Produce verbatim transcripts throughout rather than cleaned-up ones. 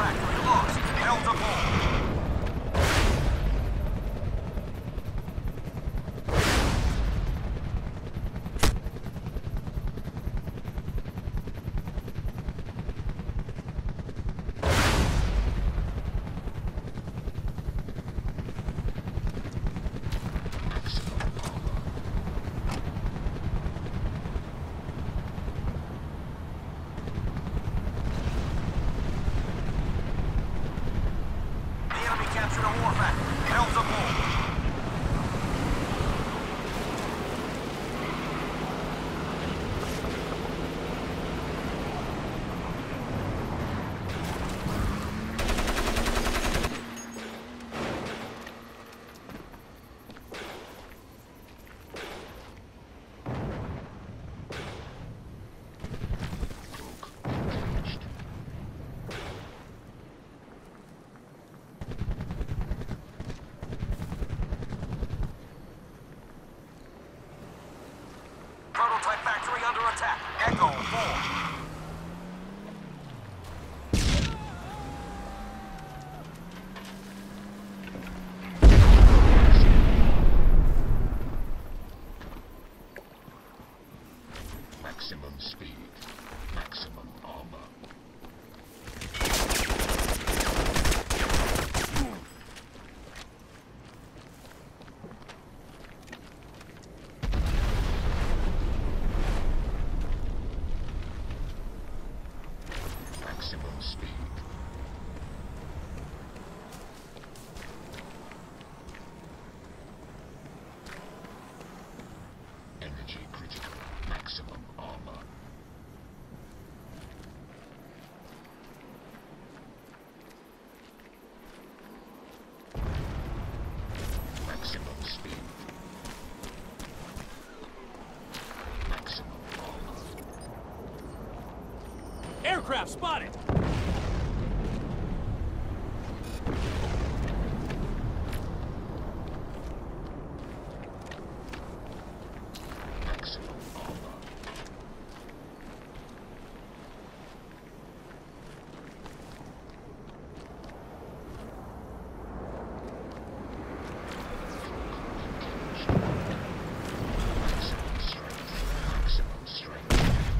factory lost. Held to ball. Captured a war factory. Held to ball. Prototype factory under attack. Echo four. Maximum speed. Maximum armor. Maximum speed. Energy critical. Maximum armor. Maximum speed. Maximum armor. Aircraft spotted! Maximum armor. Maximum strength. Maximum strength.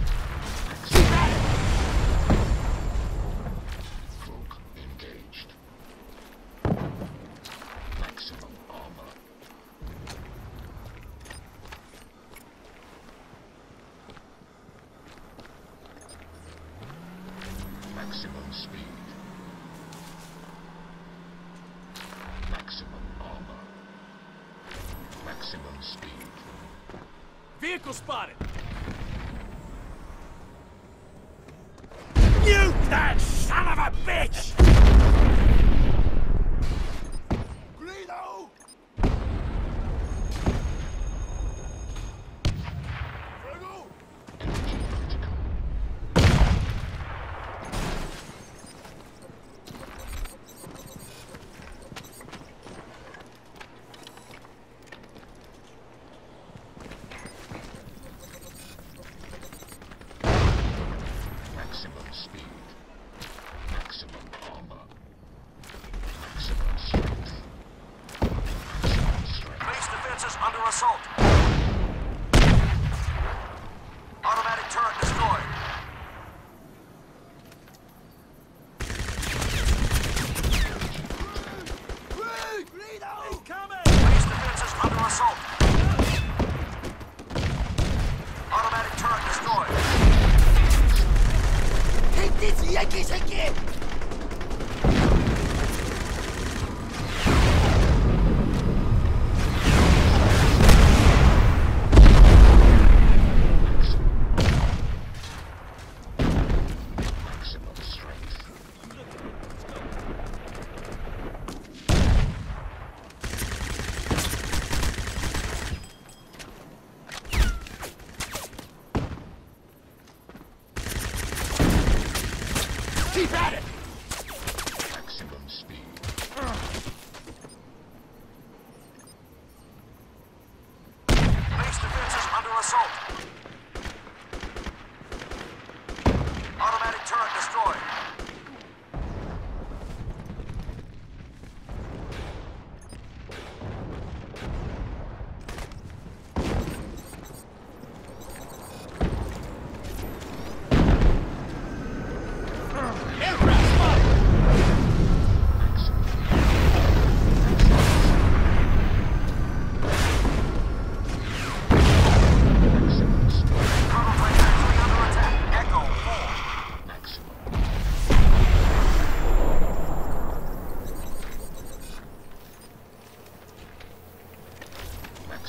Cloak engaged. Maximum armor. Maximum speed. Maximum armor. Maximum speed. Vehicle spotted! You that son of a bitch! Greedo! Virgo! Energy critical. Maximum speed.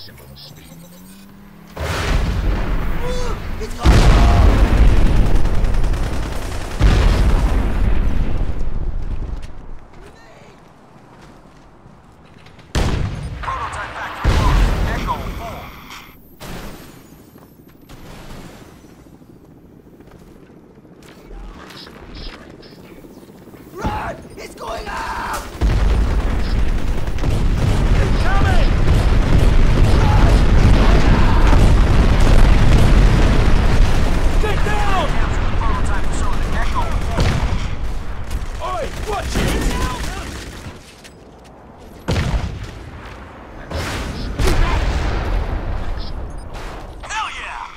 Maximum speed. Prototype factory lost. Echo four. Maximum strength. Run! It's going up! Get down! Capture the prototype facility. Echo four. Oi, watch it! Hell yeah!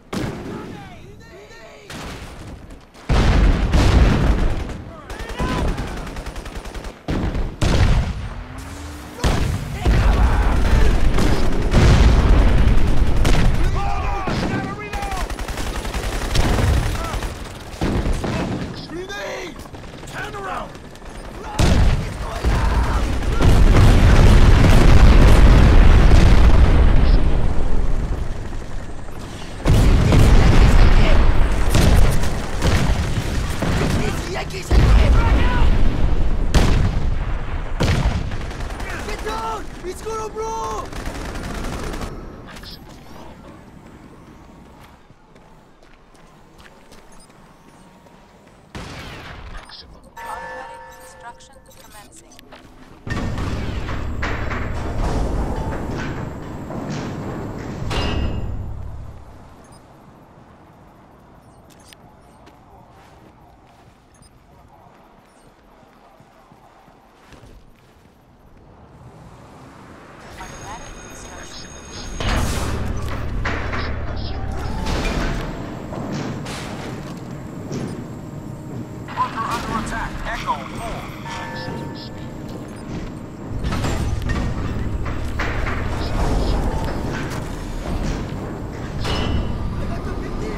Grenade! Turn around! Yankees again! Get down! It's gonna blow! Maximum armor. Maximum. Automatic construction commencing. Automatic construction. Bunker under attack. Echo four. Maximum speed. I got the fifteen!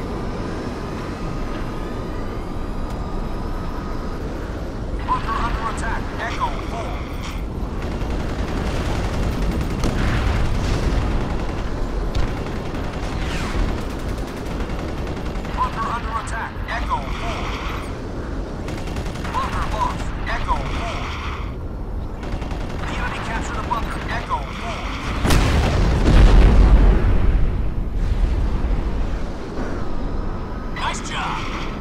Bunker under attack. Echo four. Bunker under attack. Echo four. Bunker lost. Echo four. The enemy captured a bunker. Echo four. Nice job.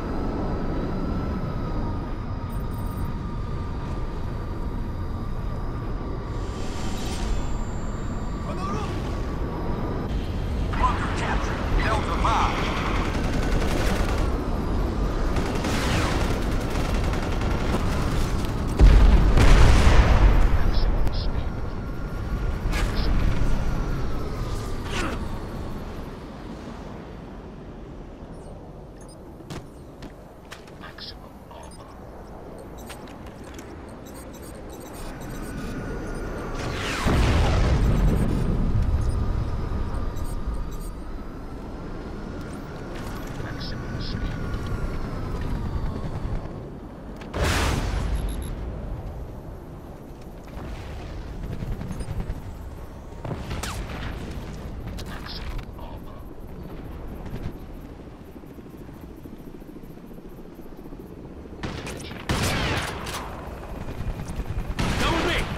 Bunker captured. Delta five. Maximum speed. Maximum armor. Maximum speed. Maximum armor. Come with me!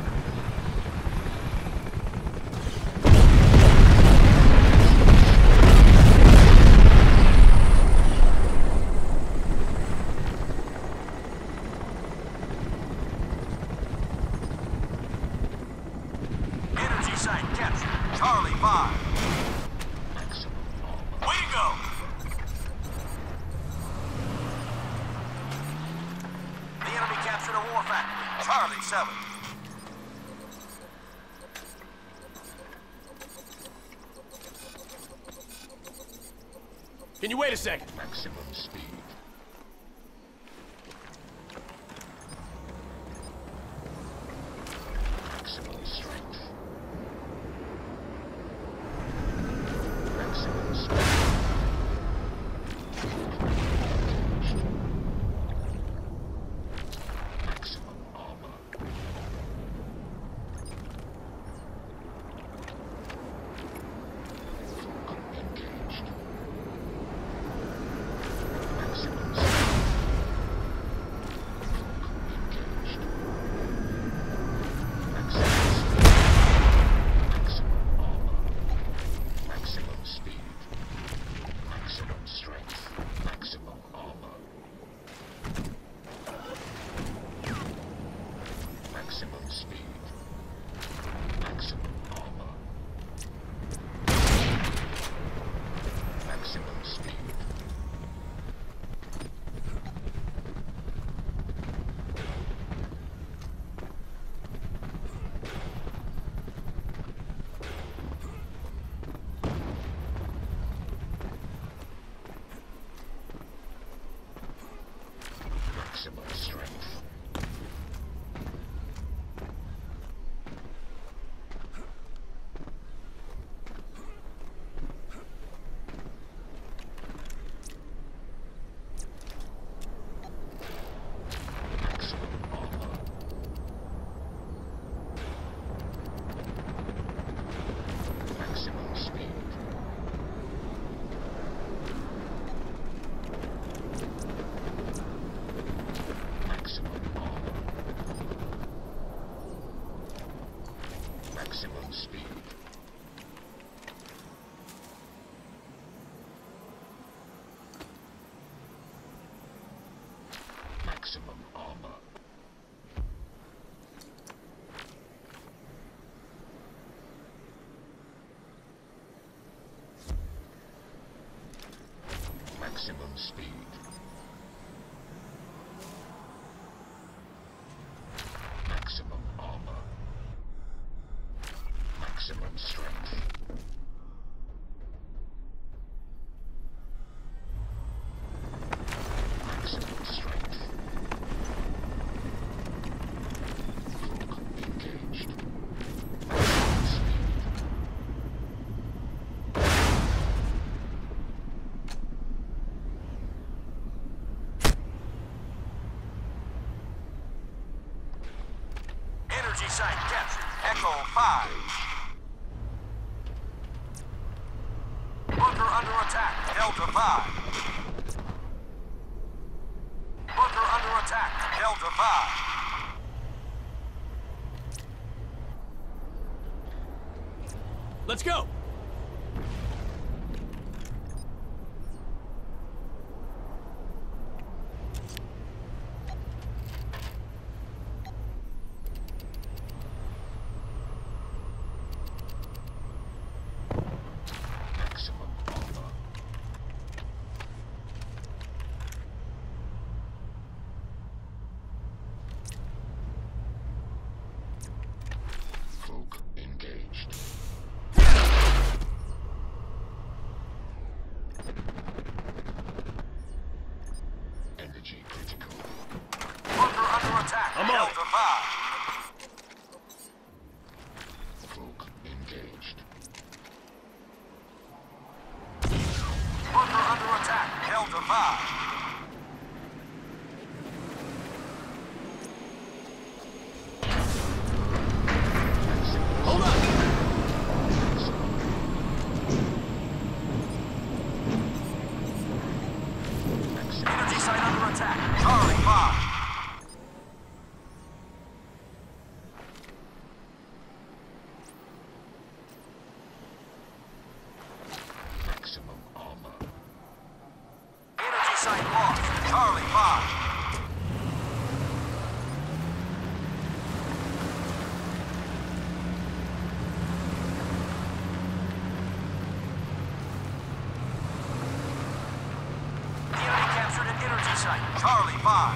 Energy site captured. Charlie five. Maximum armor. Way to go! The enemy captured a war factory. Charlie seven. Can you wait a second? Maximum speed. Maximum strength. Maximum speed. Maximum armor. Maximum speed. Maximum armor. Maximum speed. Maximum strength. Maximum armor. Maximum speed. Maximum armor. Maximum speed. Maximum armor. Maximum speed. Maximum armor. Maximum strength. Maximum strength. Cloak engaged. Maximum speed. Energy site captured. Echo five. Bunker under attack. Delta five. Bunker under attack. Delta five. Let's go! Maximum armor. Cloak engaged. Energy critical. Bunker under attack. I'm on it. Delta five. Cloak engaged. Bunker under attack. Delta five. Hold up! Energy site under attack. Charlie five. Maximum armor. Energy site lost. Charlie five. The enemy captured an energy site. Charlie five.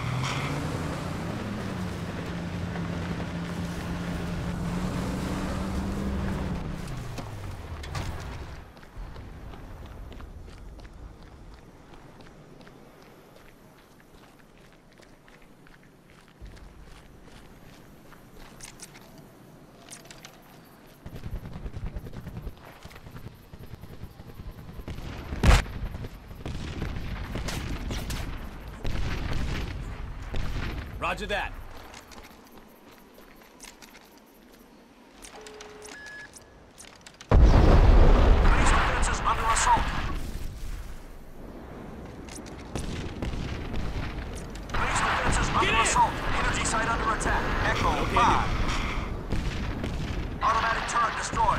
Roger that. Base defenses under assault. Base defenses under in! assault. Energy site under attack. Echo Okay, five. Automatic turret destroyed.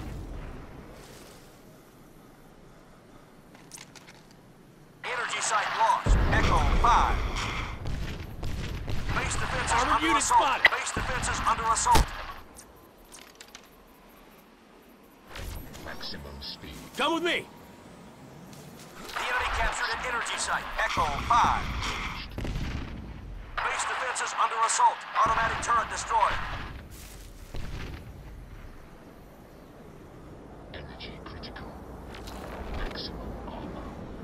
Energy site lost. Echo five. Base defenses Armored under unit assault. spotted. Base Base defenses under assault. Maximum speed. Come with me. The enemy captured an energy site. Echo five. Base defenses under assault. Automatic turret destroyed. Energy critical. Maximum armor.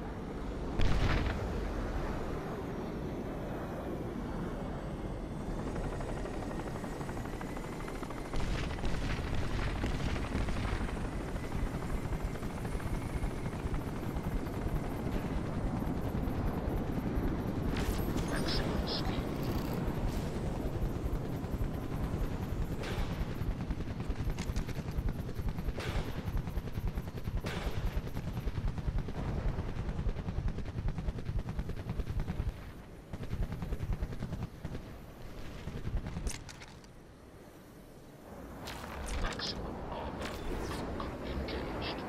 Maximum speed. Maximum armor. Cloak engaged.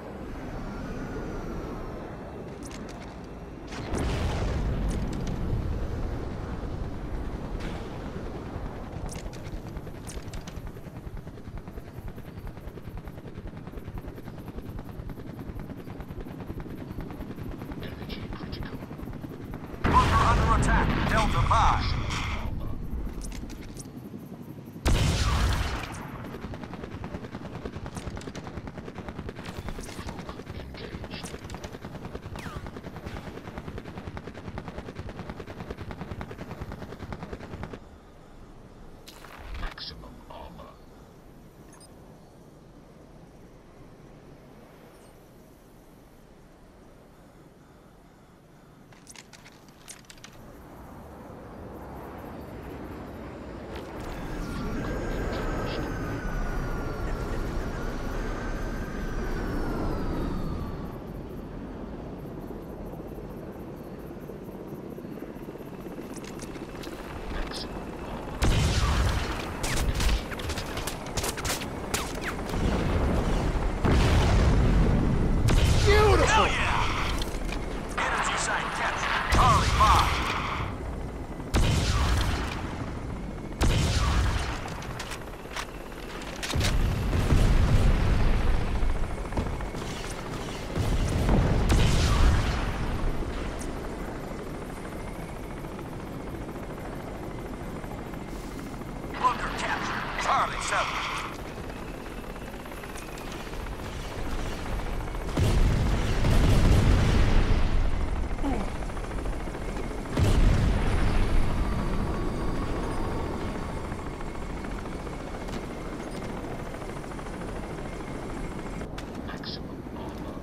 Energy critical. Bunker under attack. Delta five. Armor. Cloak engaged. Maximum armor. Maximum Hell yeah! Energy site captured. Charlie five. Bunker captured. Charlie seven. maximum armor.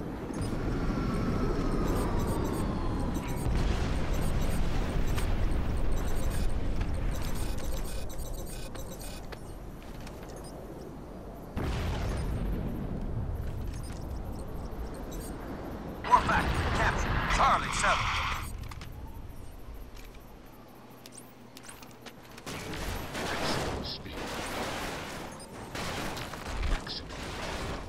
War factory captured. Charlie seven. Maximum speed. Maximum armor.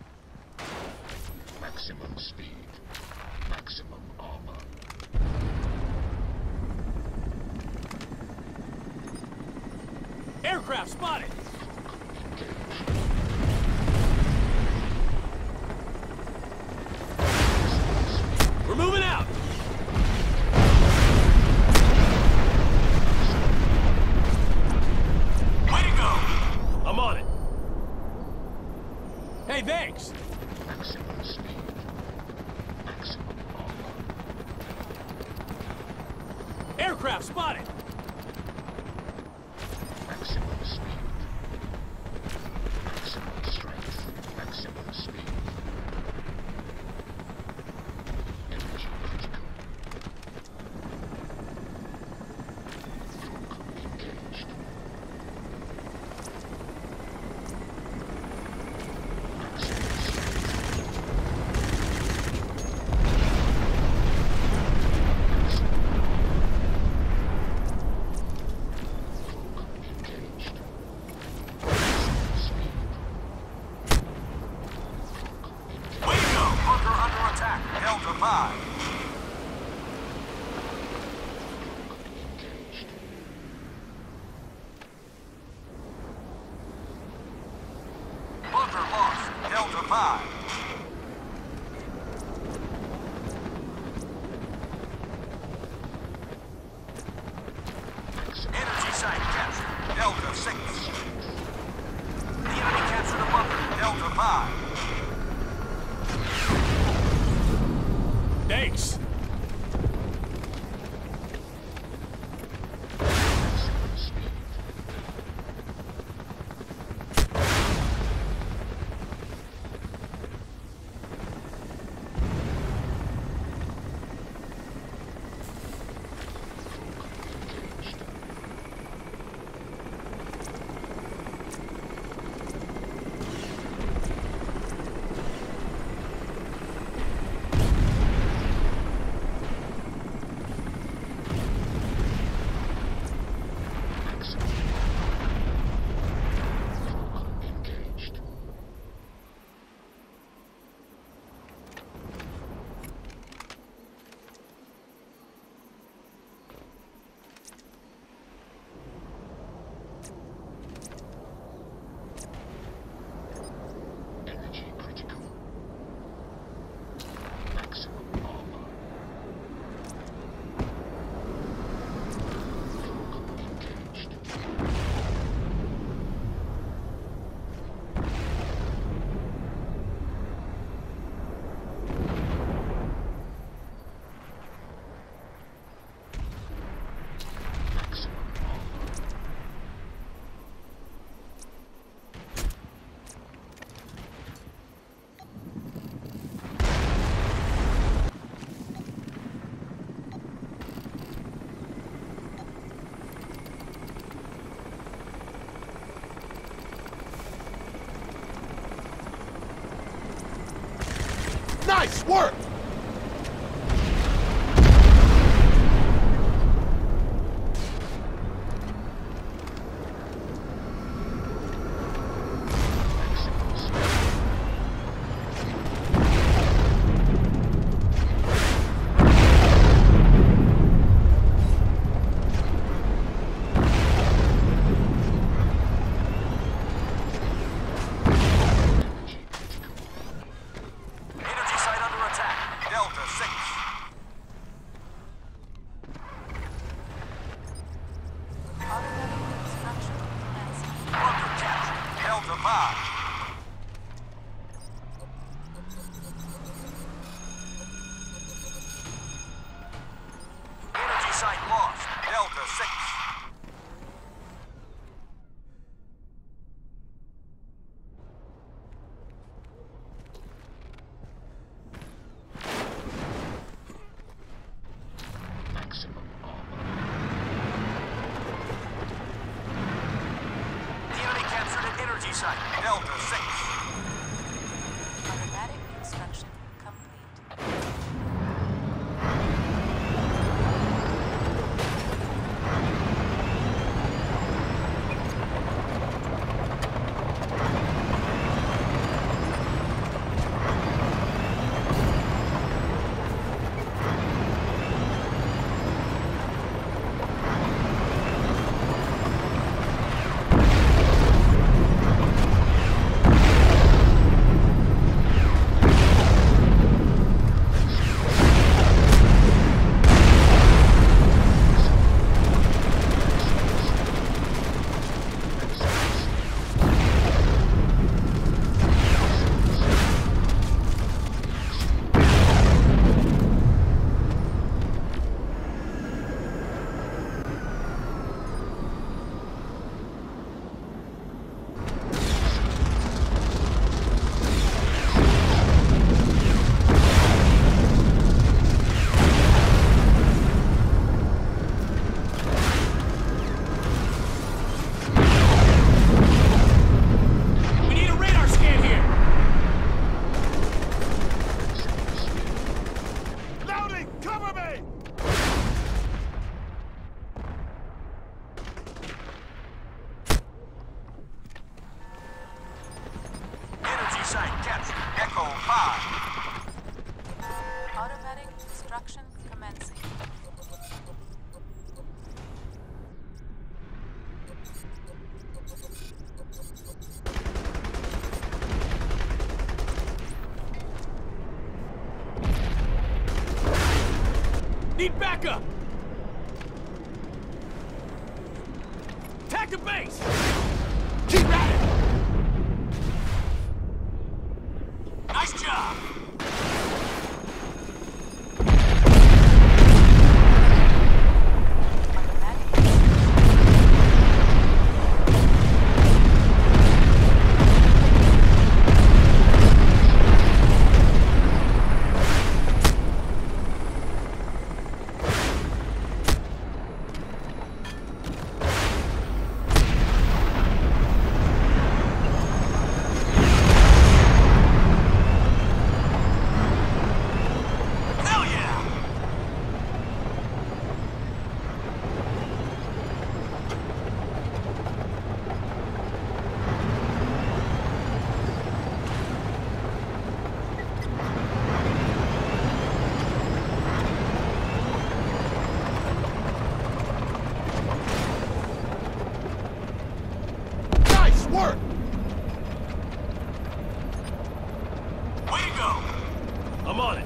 Maximum speed. Maximum armor. Aircraft spotted! We're moving out! Way to go! I'm on it. Hey, thanks! Maximum speed. Maximum armor. Aircraft spotted! Maximum speed. Maximum strength. Maximum speed. Energy critical. Cloak engaged. Maximum strength. five. Energy site captured. Delta six. The enemy captured a bunker. Delta five. Thanks. Maximum speed. Engaged. Maximum engaged. Energy critical. Maximum armor. Engaged. Maximum armor. Nice work! Maximum speed. Energy critical. Energy site under attack. Delta six. Automatic construction commencing. Bunker captured. Delta five. Energy site lost. Delta six. Maximum armor. The enemy captured an energy site. Delta six. Automatic construction complete. We need a radar scan here! Loading! Cover me! Energy site captured. Echo five. Automatic construction commencing. need backup! Attack the base! Keep at it! Nice job! Work! Way to go! I'm on it.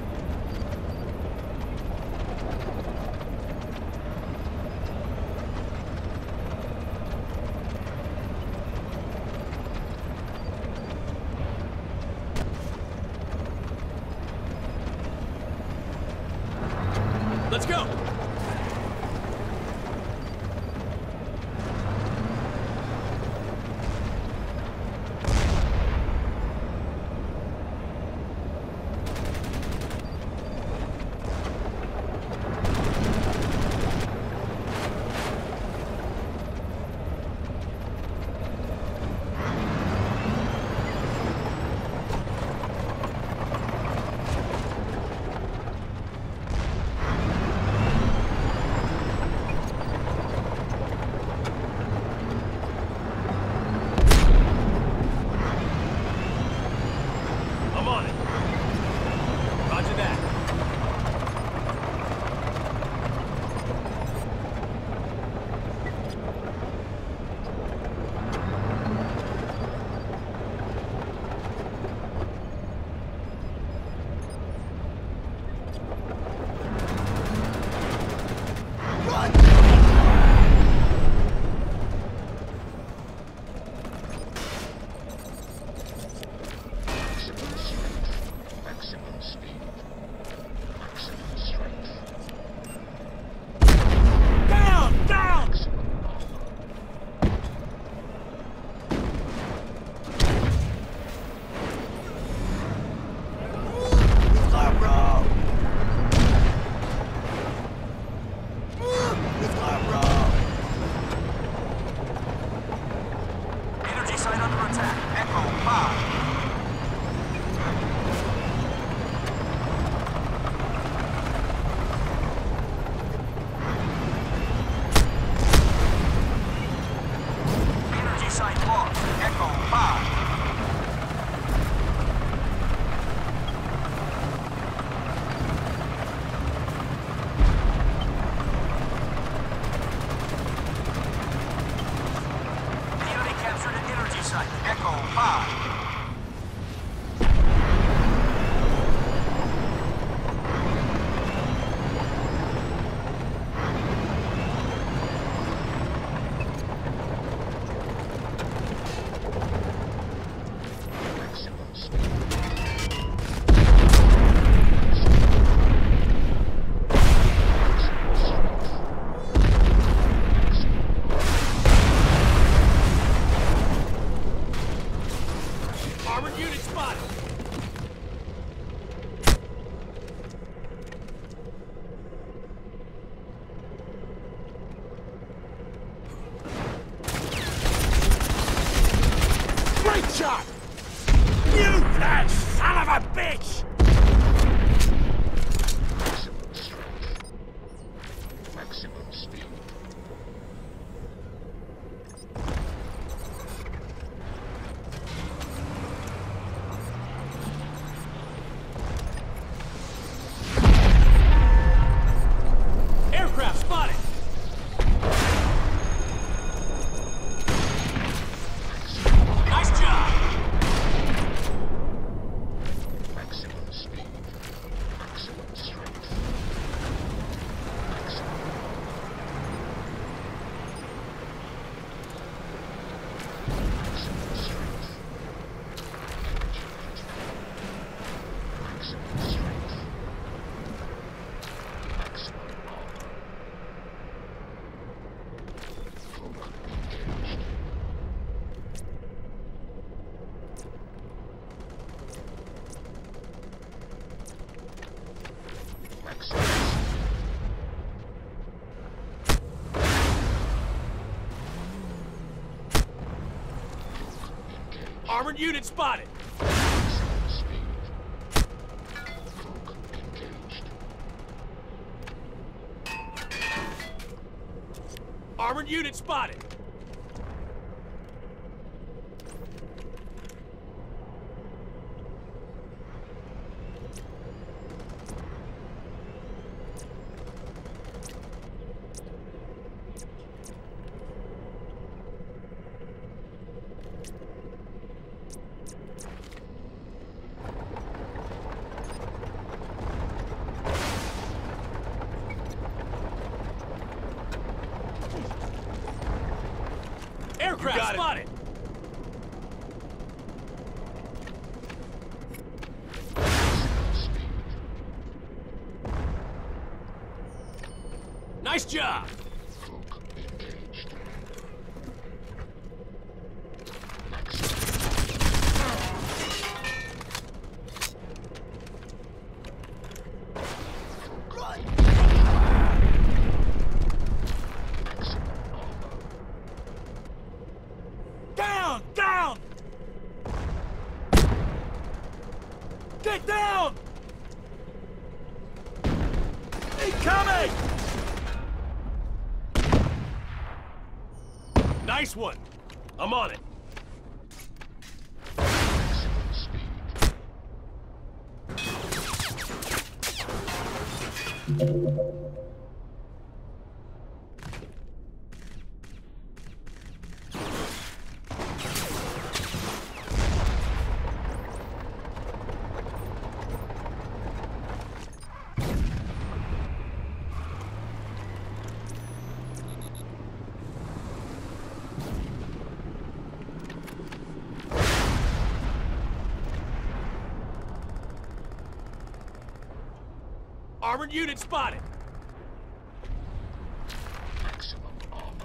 Let's go! Armored unit spotted. Maximum speed. Folk engaged. Armored unit spotted. Aircraft got it. spotted. Maximum speed. Nice job. Folk engaged. Maximum. Run! Maximum armor. Down! Down! Get down! Incoming! Nice one. I'm on it. Maximum speed. Armored unit spotted. Maximum armor.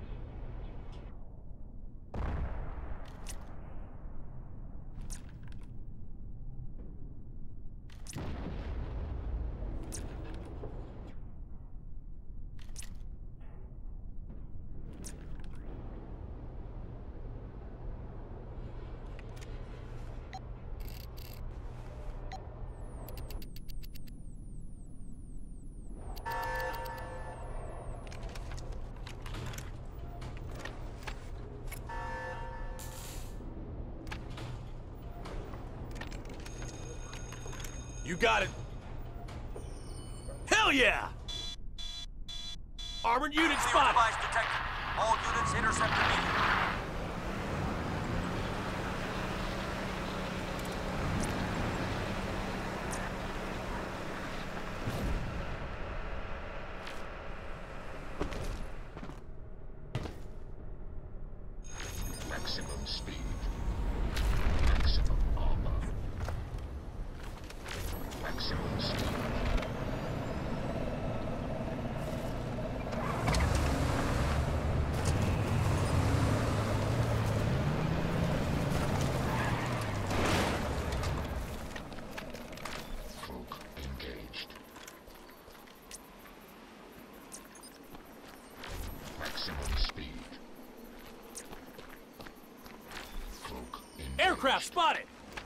You got it. Hell yeah! Armored unit Zero spotted. device detected. All units intercept immediately. Maximum speed. Maximum armor. Maximum speed. Folk engaged. Maximum speed. Folk engaged. Aircraft spotted.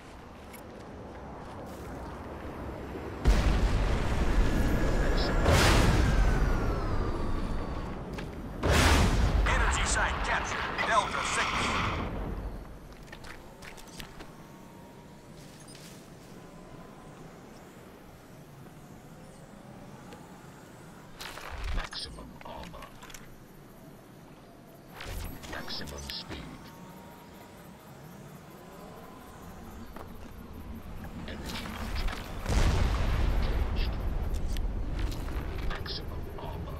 Energy site captured. Delta six. Maximum armor. Maximum speed. Energy engaged. Maximum armor.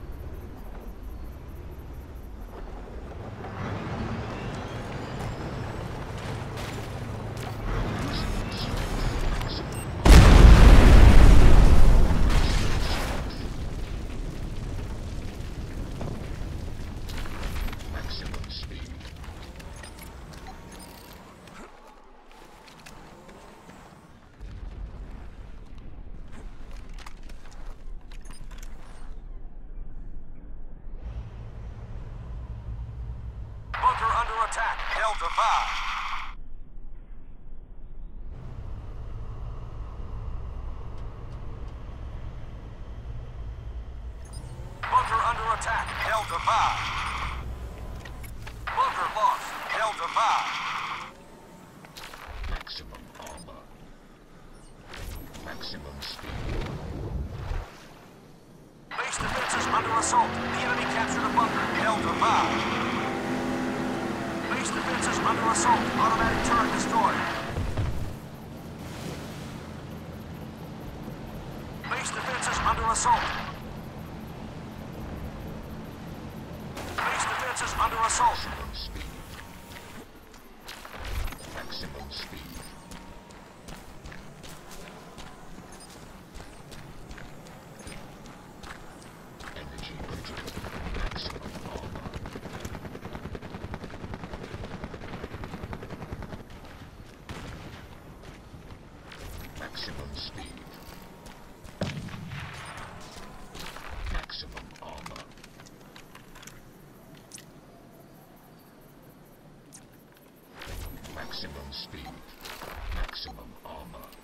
Maximum strength. Maximum maximum speed. Bunker under attack. Delta five. Base defenses under assault. Automatic turret destroyed. Base defenses under assault. Base defenses under assault. Maximum speed. Maximum speed. Energy critical. Maximum armor. Maximum speed. Maximum armor. Maximum speed. Maximum armor.